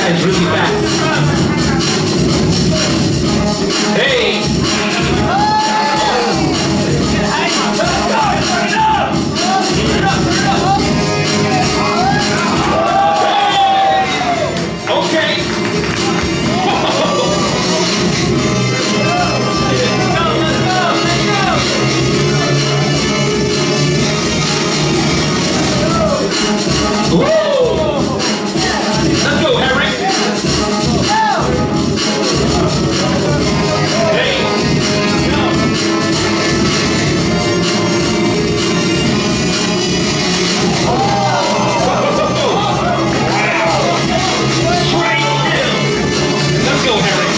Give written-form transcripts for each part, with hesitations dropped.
is really fast. Hey! Okay! Woo! Let's go, Herick! Hey! Let's go, Herick!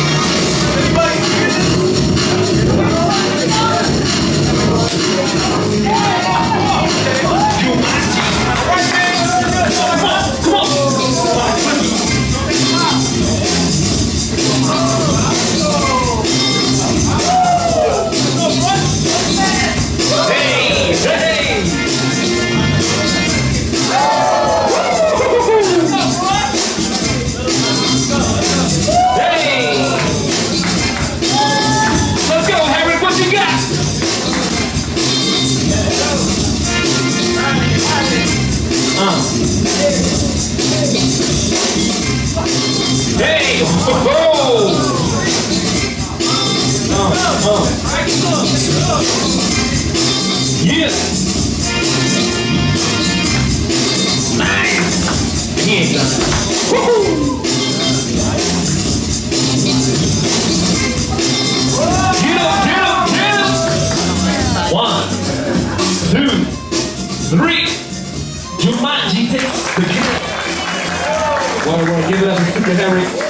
Hey! Oh! Yeah! Nice! He ain't done it. Woohoo! Get up, get up, get up! 1, 2, 3. Ju-Manji takes the kill. Well, give it up to Herick.